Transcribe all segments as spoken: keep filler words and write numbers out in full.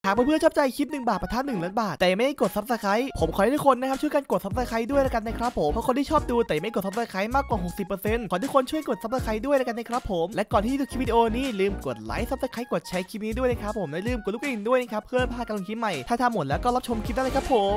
ากเพื่อนๆชอบใจคลิปหนึ่งบาทประทัดหนึ่งล้านบาทแต่ไม่ได้กดซับสไครต์ผมขอให้ทุกคนนะครับช่วยกันกดซับสไครต์ด้วยแล้วกันนะครับผมเพราะคนที่ชอบดูแต่ไม่กดซับสไครต์มากกว่า หกสิบเปอร์เซ็นต์ ขอทุกคนช่วยกดซับสไครต์ด้วยแล้วกันนะครับผมและก่อนที่ดูคลิปวิดีโอนี้ลืมกดไลค์ซับสไครต์กดแชร์คลิปนี้ด้วยนะครับผมและลืมกดลูกกระดิ่งด้วยนะครับเพื่อพลาดการลงคลิปใหม่ถ้าทำหมดแล้วก็รับชมคลิปได้เลยครับผม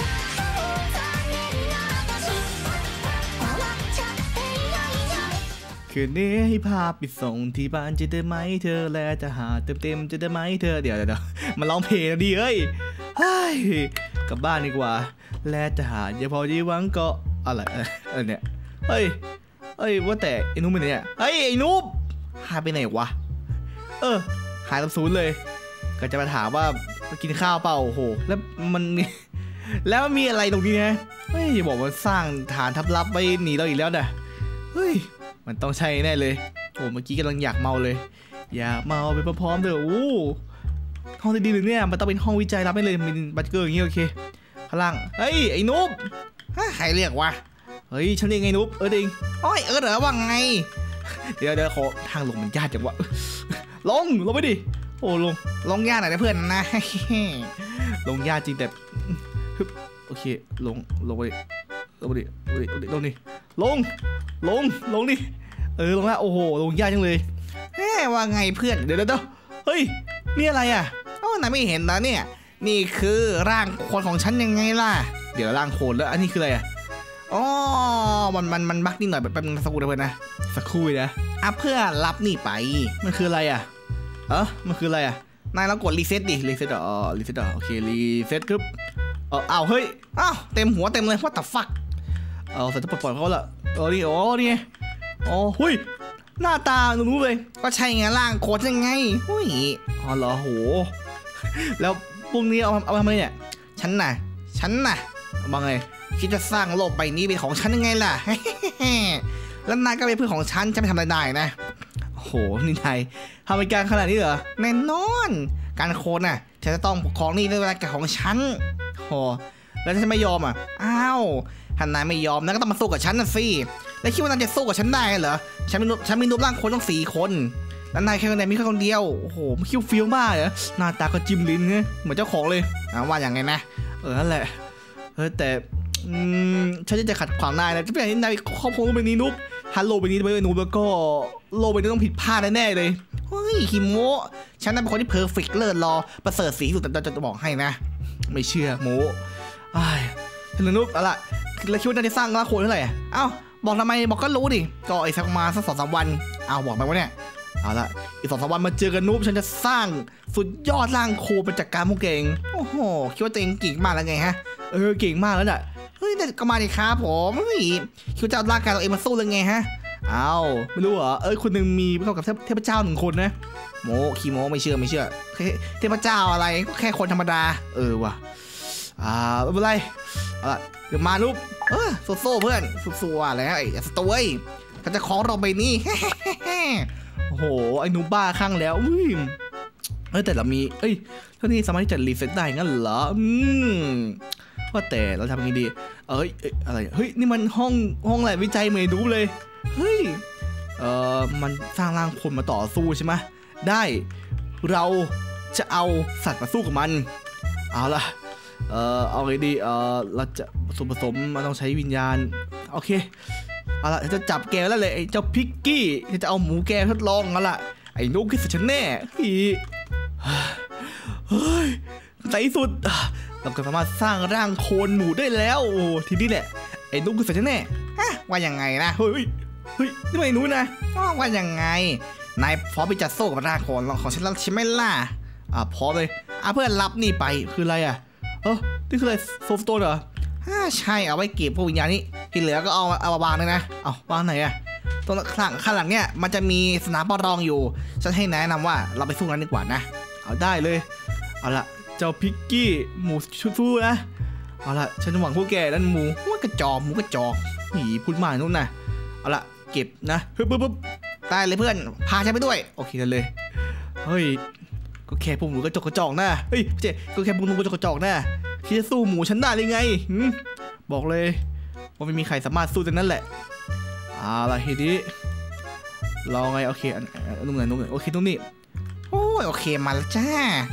คืนนี้ให้พาไปส่งที่บ้านจะได้ไหมเธอและจะหาเต็มเต็มจะได้ไหมเธอเดี๋ยวเดี๋ยวมาร้องเพลงดีเอ้ยเฮ้ยกลับบ้านดีกว่าและจะหาอย่าพอดีหวังก็อะไรอะไรเนี่ยเฮ้ยเฮ้ยว่าแต่ไอ้นุ๊กเป็นไงเนี่ยเฮ้ยไอ้นุ๊กหายไปไหนวะเออหายตับศูนย์เลยก็จะมาถามว่ามากินข้าวเปล่าโอ้โหแล้วมันแล้วมีอะไรตรงนี้นะเฮ้ยบอกว่าสร้างฐานทัพลับไว้หนีเราอีกแล้วนะเฮ้ยมันต้องใช่แน่เลยโอ้เมื่อกี้กำลังอยากเมาเลยอยากเมาไปพร้อมๆเถอะโอ้ห้องดีๆหรือเนี่ยมันต้องเป็นห้องวิจัยรับไม่เลยมีบัตรเกอร์อย่างงี้โอเคข้างล่างเฮ้ยไอ้นุ๊บใครเรียกวะเฮ้ยฉันเองไงนุ๊บเออดิงโอ้ยเออเหรอว่าไงเดี๋ยวเดี๋ยวขอทางลงมันยากจังวะลงลงไปดิโอ้ลงลงยากหน่อยนะเพื่อนนะลงยากจริงแต่โอเคลงลงไปลงไปดิลงดิลงลงลงดิเออลงแล้วโอ้โหลงยากจังเลยแหมว่าไงเพื่อนเดี๋ยวเดี๋ยวเฮ้ยนี่อะไรอ่ะอ๋อนายไม่เห็นนะเนี่ยนี่คือร่างโคลนของฉันยังไงล่ะเดี๋ยวร่างโคลนแล้วอันนี้คืออะไรอ่ะอ๋อมันมันมันบั๊กนิดหน่อยแบบแป๊บนึงสักครู่นะเพื่อนนะสักครู่นะอ่ะเพื่อรับนี่ไปมันคืออะไรอ่ะเออมันคืออะไรอ่ะนายเรากดรีเซ็ตดิรีเซ็ตอ๋อรีเซ็ตอ๋อโอเครีเซ็ตครับเออเอาเฮ้ยอ้าวเต็มหัวเต็มเลยว่าแต่ฟักเอาเสร็จจะปล่อยเขาละเออนี่โอ้นี่อ๋อหุ้ยหน้าตาหนูรู้เลยก็ใช่ไงร่างโคตรยังไงหุ้ยอ๋อเหรอโหแล้วพวกนี้เอาเอาทำไมเนี่ยฉันน่ะฉันน่ะว่าไงคิดจะสร้างโลกใบนี้เป็นของฉันยังไงล่ะแล้วนายก็เป็นเพื่อนของฉันจะไม่ทำอะไรได้นะโหนี่นายทำไปการขนาดนี้เหรอแน่นอนการโคตรน่ะฉันจะต้องปกครองนี่ด้วยเวลาแก่ของฉันโหแล้วฉันไม่ยอมอ่ะอ้าวถ้านายไม่ยอมนายก็ต้องมาสู้กับฉันนะสิแล้วคิดว่านายจะสู้กับฉันได้เหรอฉันมีฉันมีรูปร่างคนต้องสี่คนแล้วนายแค่คนไหนมีแค่คนเดียวโอ้โหคิ้วฟิวมากเหรอหน้าตาก็จิ้มลิ้นไงเหมือนเจ้าของเลยอ่าว่าอย่างไงนะเออนั่นแหละเออแต่ฉันจะขัดขวางนายนะจะเป็นอย่างนี้นายครอบครองโลกใบนี้นุ๊กฮัลโหลใบนี้ไปเลยนุ๊กแล้วก็โลกใบนี้ต้องผิดพลาดแน่ๆเลยเฮ้ยคิโมะฉันน่ะเป็นคนที่เพอร์เฟกต์เลิศรอประเสริฐสีสุดแต่จะบอกให้นะไม่เชื่อโมไอ้ฉันนุ๊กเอาล่ะแล้วคิดว่าจะสร้างร่างโคลนเท่าไหร่เอ้าบอกทำไมบอกก็รู้ดิก็อีกสักมาสักสองสามวันเอาบอกไปว่าเนี่ยเอาละอีกสองสามวันมาเจอกันนุ๊กฉันจะสร้างสุดยอดร่างโคลนเป็นจักรการพวกเก่งโอ้โหคิดว่าตัวเองเก่งมากแล้วไงฮะเออเก่งมากแล้วน่ะเฮ้ยแต่ก็มาดิครับผมเฮ้ยคิดว่าจะเอาร่างกายตัวเองมาสู้เลยไงฮะเอาไม่รู้เหรอเอ้ยคนหนึ่งมีเท่ากับเทพเจ้าหนึ่งคนนะโมคีโมไม่เชื่อไม่เชื่อเทพเจ้าอะไรก็แค่คนธรรมดาเออว่ะอ่าไม่เป็นไรเอาละเดี๋ยวมานุ๊กเออโซโซ่เพื่อนสู้ๆอะไรไอ้สตัวเอ้ยเขาจะคล้องเราไปนี่โอ้โหไอ้นุ๊กบ้าข้างแล้วอุ้ยเอ้ยแต่เรามีเอ้ยเท่านี้สามารถที่จะรีเซ็ตได้งั้นเหรออืมว่าแต่เราทำยังไงดีเอ้ยอะไรเฮ้ยนี่มันห้องห้องอะไรวิจัยเมนูเลยเฮ้ยเอ่อมันสร้างร่างคนมาต่อสู้ใช่ไหมได้เราจะเอาสัตว์มาสู้กับมันเอาล่ะเอ่อเอาไงดีเอ่อเราจะผสมผสมมันต้องใช้วิญญาณโอเคเอาล่ะจะจับแกแล้วเลยไอ้เจ้าพิกกี้จะเอาหมูแกทดลองเอาล่ะไอ้นุ๊กที่สุดฉันแน่พี่เฮ้ยในสุดเราก็สามารถสร้างร่างโคลนหมูได้แล้วโอ้ทีนี้แหละไอ้นุ๊กที่สุดฉันแน่ฮะว่ายังไงนะเฮ้ยเฮ้ยนี่ไม่รู้นะว่ายังไงนายพร้อมไปจัดโซ่กับร่างโคลนของฉันแล้วใช่ไหมล่ะอ่ะพร้อมเลยอ่ะเพื่อนรับนี่ไปคืออะไรอ่ะเออนี่คืออะไรโซฟต์โต้เหรอใช่เอาไว้เก็บพวกวิญญาณนี้ที่เหลือก็เอาเอามาวางเลยนะเอาวางไหนอะตรงข้างข้างหลังเนี่ยมันจะมีสนามประลองอยู่ฉันให้แนะนำว่าเราไปสู้กันดีกว่านะเอาได้เลยเอาละเจ้าพิกกี้หมูชุดฟูนะเอาละฉันหวังพวกแกนั่นหมูว่ากระจอกหมูกระจอกหนีพูดมากนู่นนะเอาละเก็บนะปึ๊บปึ๊บปึ๊บได้เลยเพื่อนพาฉันไปด้วยโอเคกันเลยเฮ้ยก็แค่พวกหมูกระจอกกระจอกนะเฮ้ยเจ๊ก็แค่พวกหมูกระจอกกระจอกนะที่จะสู้หมูฉันได้ยังไงบอกเลยว่าไม่มีใครสามารถสู้ได้นั่นแหละเอาล่ะทีนี้รอไงโอเคอันนู้นไงนู้นไงโอเคตรงนี้โอ้ยโอเคมาแล้วจ้า อ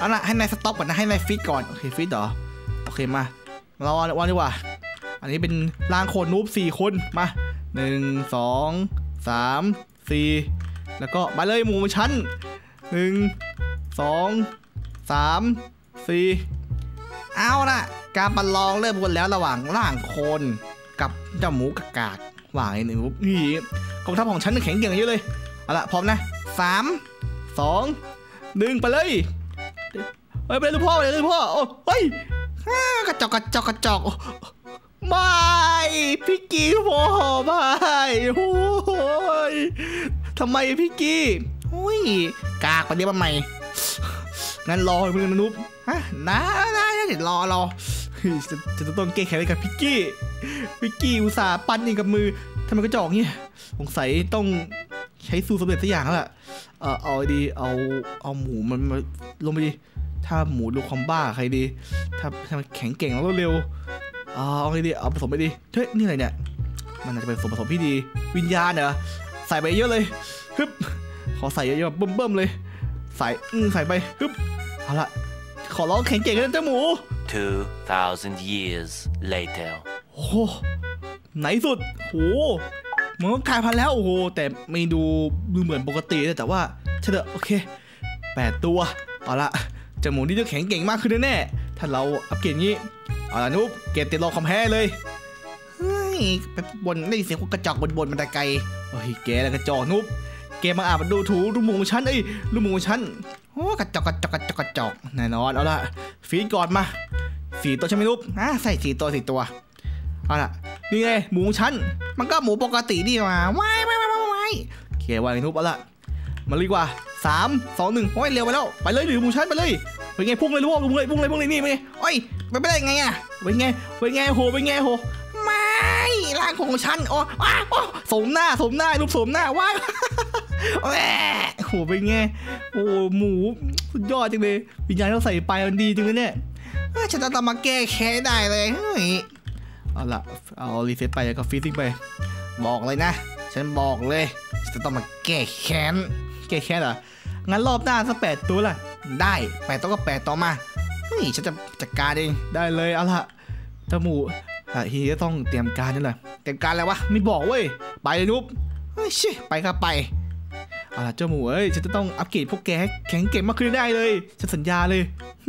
เอาละให้นายสต็อปก่อนนะให้นายฟิตก่อนโอเคฟิตเหรอโอเคมาเราวันดีกว่าอันนี้เป็นร่างโคนนูบสี่คนมาหนึ่งสองสามสี่แล้วก็มาเลยหมูชั้นหนึ่งสองสามสี่เอาละการประลองเริ่มกันแล้วระหว่างร่างโคนกับเจ้าหมูกากาหว่างไอ้หนูนี่กองทัพของฉันแข็งเก่งเยอะเลยเอาละพร้อมนะสามสองหนึ่งไปเลยไปไปเลยพ่อไปเลยพ่อโอ้ยกระจอกกระจอกกระจอกไม่พี่กี้พ่อไม่โอ้ยทำไมพี่กี้โอ้ยกากไปเดี๋ยวมาใหม่งั้นรอมึงนะนุ๊บฮะนะนะเดี๋ยวรอรอจะจะต้องแก้แค้นกับพี่กี้พี่กี้อุตส่าห์ปั้นเองกับมือทำไมกระจอกเนี่ยสงสัยต้องใช้สูตรสำเร็จสักอย่างแล้วล่ะเออเอาดีเอาเอาหมูมันมาลงไปดิถ้าหมูดูความบ้าใครดีถ้าถ้ามันแข็งเก่งแล้วเร็วเอาไงดีเอาผสมไปดิเฮ้ยนี่อะไรเนี่ยมันอาจจะเป็นส่วนผสมที่ดีวิญญาณเหรอใส่ไปเยอะเลยฮึบขอใส่เยอะๆเบิ่มๆเลยใส่อืมใส่ไปฮึบเอาละขอร้องแข็งเก่งกันเจ้าหมู two thousand years later โอ้ไหนสุดโอ้มันก็กลายพันธุ์แล้วโอ้โหแต่ไม่ดูดูเหมือนปกติแต่ว่าเฉลยโอเคแปดตัวเอาละเจ้าหมูนี่จะแข็งเก่งมากขึ้นแน่ๆถ้าเราอัปเกรดงี้เอาละนุ๊บเกตติดรอคอมแพ้เลยเฮ้ยไปบนได้เสียงกระจอกบนบนมันตะไกเฮ้ยแกแล้วกระจอกนุ๊บแกมาอาบดูถูลูกหมูชั้นเอ้ยลูกหมูชั้นโอ้กระจอกกระจอกกระจอกกระจอกแน่นอนเอาละฟีดก่อนมาสี่ตัวใช่ไหมนุ๊บอ่ะใส่สี่ตัวสี่ตัวเอาละนี่ไงหมูชั้นมันก็หมูปกตินี่มาว้ายว้ายว้ายว้ายเขียนไว้นุ๊บเอาละมาดีกว่าสามสองหนึ่งโอ้ยเร็วไปแล้วไปเลยหรือหมูชั้นไปเลยไปไงพุ่งเลยลูกพุ่งเลยพุ่งเลยพุ่งเลยนี่ไปโอ้ยไปไม่ได้ไงอ่ะไปไงไปไงโหไปไงโหไม่ร่างของฉันโอ้ว้าสมหน้าสมหน้ารูปสมหน้าว้ายโอ้ยโหไปไงโอ้หมูสุดยอดจังเลยวิญญาณเราใส่ไปมันดีจังเลยเนี่ยฉันจะทำมาแก้แค้นได้เลยเฮ้ยเอาละเอารีเซ็ตไปแล้วก็ฟีซิ่งไปบอกเลยนะฉันบอกเลยฉันจะต้องมาแก้แค้นแก้แค้นเหรองั้นรอบหน้าสักแปดตัวล่ะได้แปดตัวก็แปดต่อมาเฮ้ยฉันจะจัดการเองได้เลยเอาละเจ้าหมูฮีก็ต้องเตรียมการนั่นแหละเตรียมการอะไรวะไม่บอกเว้ยไปเลยนุ๊บเฮ้ยชิไปครับไปเอาละเจ้าหมูเอ้ยฉันจะต้องอัปเกรดพวกแกแข็งเก่งมากขึ้นได้เลยฉันสัญญาเลย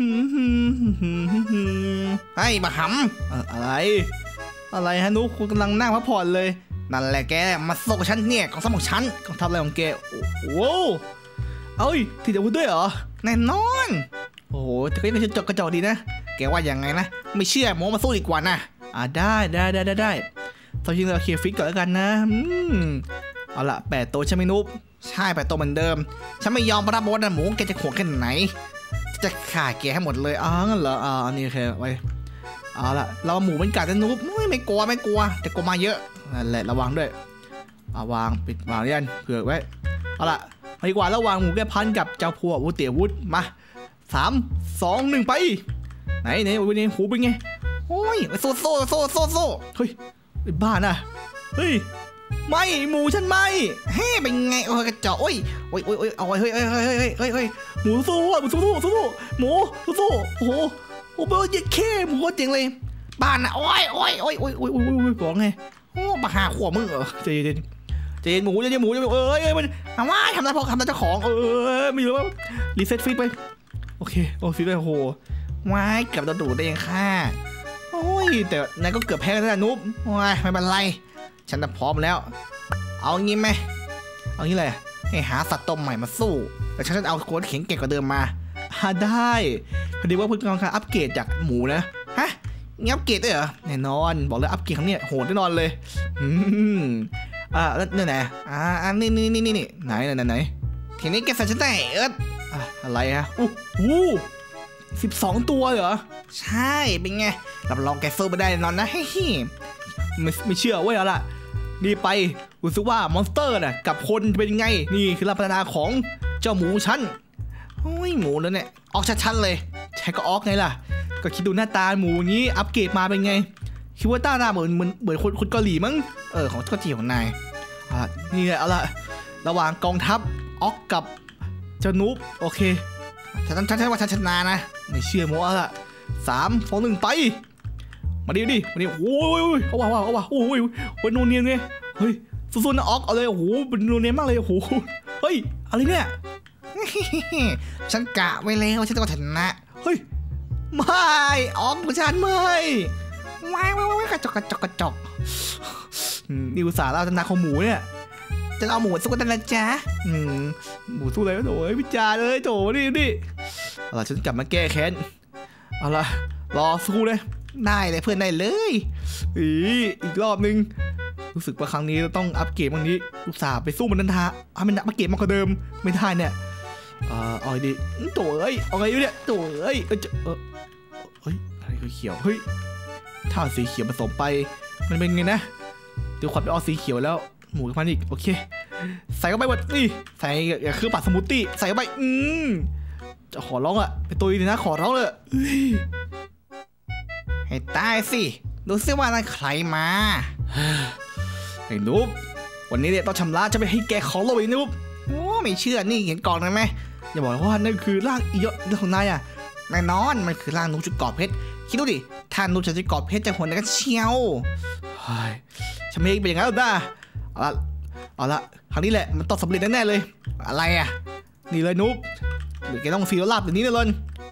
ไอ้มาหำอะไรอะไรฮะนุ๊กคุณกำลังนั่งพักผ่อนเลยนั่นแหละแกมาโซกฉันเนี่ยกองทัพของฉันกองทัพอะไรของแกโอ้เอ้ยถืออาวุธด้วยเหรอแน่นอนโอ้โหแต่ก็ยังจะจกกระจอกดีนะแกว่าอย่างไงนะไม่เชื่อโมมาสู้ดีกว่านะอ่าได้ได้ได้ได้ได้ตอนที่เราเคลียร์ฟิตก่อนแล้วกันนะอืมเอาละแปดตัวใช่ไหมนุ๊บใช่แปดตัวเหมือนเดิมฉันไม่ยอมรับว่าหมูแกจะโหดแค่ไหนจะฆ่าแกให้หมดเลยอ๋องั้นเหรออ่าอันนี้โอเคไว้เอาละเราหมูเป็นกัดนะนุ๊บไม่กลัวไม่กลัวแต่กลัวมาเยอะนั่นแหละระวังด้วยเอาวางปิดวางเรียนเผื่อไว้เอาละดีกว่าระหว่างหมูแก้พันกับเจ้าพัววุฒิเตียวุฒิมาสามสองหนึ่งไปไหนไหนวันนี้หูเป็นไงโอ้ยโซ่โซ่โซ่โซ่โซ่เฮ้ยบ้าน่ะเฮ้ยไม่หมูฉันไม่เฮ้เป็นไงโอ้ยกระจอกโอ้ยโอ้ยโอ้ยโอ้ยเอาเฮ้ยเฮ้ยเฮ้ยเฮ้ยเฮ้ยเฮ้ยหมูสู้หมูสู้สู้สู้หมูสู้โอ้โหโอ้โหเย็ดแค่หมูก็เจ๋งเลยบ้านน่ะโอ้ยโอ้ยโอ้ยโอ้ยโอ้ยโอ้ยโอ้ยบอกไงโอ้มาหาขวบมึงเหรอเจเจเจนหมูเจนหมูเจนหมูเอ้ยเอ้ยมันทำว่าทำได้พอทำได้เจ้าของเออไม่รู้ว่ารีเซ็ตฟีดไปโอเคโอ้ฟีดไปโหว้ายเกือบโดนดูดได้ยังค่ะโอ้ยแต่นายก็เกือบแพ้แล้วนะนุ๊บว้ายไม่เป็นไรฉันจะพร้อมแล้วเอางี้ไหมเอางี้เลยให้หาสัตว์ต้มใหม่มาสู้แต่ฉันจะเอาโค้ดแข็งเก่งกว่าเดิมมาอ่าได้พอดีว่าเพิ่งกำลังอัปเกรดจากหมูนะฮะงี้อัปเกรดด้วยเหรอแน่นอนบอกเลยอัปเกรดครั้งนี้โหดแน่นอนเลยอืมอ่าแล้วนี่ไหนอ่าอันนี้นี่นี่นี่ไหนไหนไหนทีนี้แกใส่ฉันได้เอิร์ดอ่ะอะไรฮะอู้หูสิบสองตัวเหรอใช่เป็นไงรับรองแกสู้ไปได้แน่นอนนะเฮ้ยไม่ไม่เชื่อเว้ยเอาล่ะนี่ไปรู้สึกว่ามอนสเตอร์น่ะกับคนเป็นยังไงนี่คือลักษณะของเจ้าหมูชั้นโอ้ยหมูแล้วเนี่ยออกชัดๆเลยใช้ก็ออกไงล่ะก็คิดดูหน้าตาหมูงี้อัปเกรดมาเป็นไงคิดว่าต้าหน้าเหมือนเหมือนเหมือนคนคนเกาหลีมั้งเออของเกาหลีของนายอ่ะนี่แหละเอาละระหว่างกองทัพออกกับเจ้านูบโอเคฉันฉันฉันว่าฉันชนะนะไม่เชื่อโมอ่ะสามสองหนึ่งไปมาดิดิมาดิโอ้ยเขาว่าว่าเขาว่าโอ้ยโอ้ยโนเนียไงเฮ้ยสู้ๆนะออกเอาเลยโอ้โหเป็นโนเนียมากเลยโอ้โหเฮ้ยอะไรเนี่ยฉันกะไว้แล้วฉันต้องชนะเฮ้ยไม่ออกของฉันไม่ว้ายว้ายว้ายกระจกกระจกกระจกนี่อุตส่าห์เล่าตำนานของหมูเนี่ยจะเอาหมูสู้กันนะจ๊ะหมูสู้เลยโถ่พิจารเลยโถ่ดิดิเอาล่ะฉันกลับมาแก้แค้นเอาล่ะรอสู้เลยได้เลยเพื่อนได้เลยอีอีกรอบนึงรู้สึกว่าครั้งนี้เราต้องอัปเกรดบางนี้อุตส่าห์ไปสู้มันนันทาเอามันอัปเกรดมากกว่าเดิมไม่ได้เนี่ยอ่าเอาดิโถ่เอ้ยเอาไงอยู่เนี่ยโถ่เอ้ยเออเฮ้ยอะไรเขียวเฮ้ยถ้าสีเขียวผสมไปมันเป็นไงนะเดี๋ยวขวัญไปเอาสีเขียวแล้วหมูกับมันอีกโอเคใส่เข้าไปหมดนี่ใส่อย่าคือปัดสมูทตี้ใส่เข้าไปอืมจะขอร้องอะไปตัวดีนะขอร้องเลยให้ตายสิดูซิว่านั่นใครมาไอ้นุ๊บวันนี้เนี่ยต้องชำระจะไปให้แกของเราไอ้นุ๊บโอ้ไม่เชื่อนี่เห็นกล่องไหมอย่าบอกว่านั่นคือร่างอียอดของนายอะแน่นอนมันคือร่างนุ๊กจุดกอดเพชรคิดดูดิถ้านุ๊กจะจุดกอดเพชรจะหัวนักเชียวฉันไม่เป็นอย่างนั้นหรอกนะเอาละเอาละครั้งนี้แหละมันต้องสำเร็จแน่ๆเลยอะไรอะนี่เลยนุ๊บหรือแกต้องฟีลลาบอย่างนี้เลย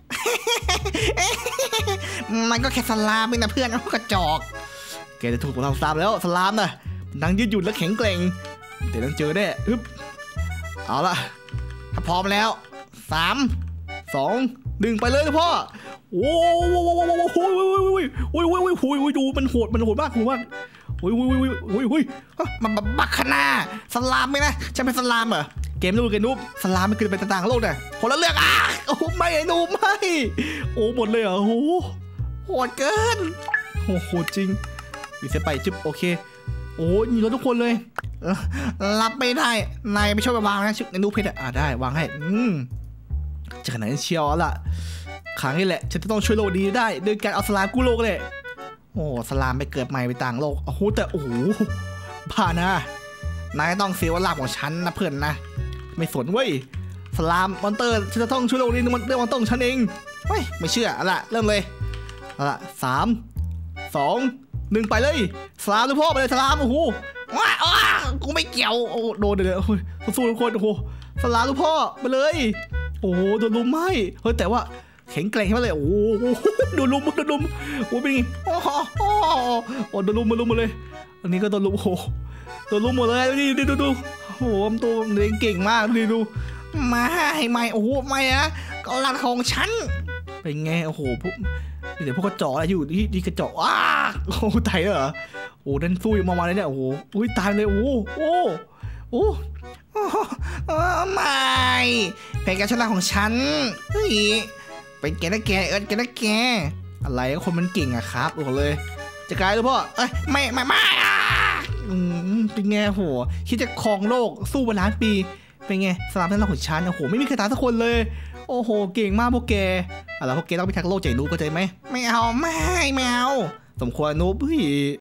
มันก็แค่สลามเองนะเพื่อนกระจอกแกจะถูกเราสลามแล้วสลามนะนั่งยืดหยุ่นและแข็งแกร่งเดี๋ยวต้องเจอแน่อึ๊บเอาละถ้าพร้อมแล้วสามสองดึงไปเลยนะพ่อโอ้โหโอ้ยโอ้ยโอ้ยโอ้ยโอ้ยโอ้ยโอ้ยดูมันโหดมันโหดมากโหดมากโอ้ยโอ้ยโอ้ยโอ้ยโอ้ยมันบักขนาสลามไหมนะฉันเป็นสลามเหรอเกมนู้นเกมนู้นสลามมันคือเป็นต่างๆโลกเนี่ยคนละเรื่องอ่ะโอ้ไม่ไอ้นูไม่โอ้หมดเลยเหรอโอ้โหดเกินโอ้โหจริงวิเศษไปจึ๊บโอเคโอ้ยมีรถทุกคนเลยรับไม่ได้นายไม่ชอบไปวางนะชุดในนูเพชรอ่ะได้วางให้อืมจะขนาดนี้เชียวล่ะครั้งนี้แหละฉันจะต้องช่วยโลกดีได้โดยการเอาสลามกู้โลกเลยโอ้สลามไปเกิดใหม่ไปต่างโลกโอ้โหแต่โอ้โหบ้านะนายต้องเสียเวลาของฉันนะเพื่อนนะไม่สนเว้ยสลามมอนเตอร์ฉันจะต้องช่วยโลกนี้มันเรื่องมอนเตอร์ของฉันเองเฮ้ยไม่เชื่อเอาล่ะเริ่มเลยเอาล่ะสามสองหนึ่งไปเลยสลามทุกพ่อไปเลยสลามโอ้โหว้าวกูไม่เกี่ยวโอ้โดนเลยโอ้ยสู้ทุกคนโอ้โหสลามทุกพ่อไปเลยโอ้โหโดนลุมไหมเฮ้ยแต่ว่าแข็งแกร่งใช่ไหมเลยโอ้โหโดนลุมโดนลุมโอ้เป็นไงโอ้โหโอ้โดนลุมมาลุมมาเลยอันนี้ก็โดนลุมโอ้โหโดนลุมหมดเลยดูดิดูดูโอ้โหตัวเลี้ยงเก่งมากดูดูมาให้ไม่โอ้โหไม่นะก็รักของฉันเป็นไงโอ้โหพวกเดี๋ยวพวกกระจอกอะไรอยู่ที่ที่กระจอกอ้าโอ้ตายเหรอโอ้ดันสู้มามาเลยเนี่ยโอ้โหอุ้ยตายเลยโอ้โอ้โอ้ไม่แผนการชนะของฉันเฮ้ยเป็นแกนะแกเอิร์ดแกนะแกอะไรคนมันเก่งอะครับบอกเลยจะกลายหรือพ่อเอ้ยไม่ไม่ไม่อืมเป็นไงโหคิดจะครองโลกสู้มาล้านปีเป็นไงสลามท่านเราของฉันโอ้โหไม่มีใครตายสักคนเลยโอ้โหเก่งมากพวกแกอะไรพวกแกต้องไปทักโลกใจนูบเข้าใจไหมไม่เอาไม่ไม่เอาสมควรนูบเฮ้ย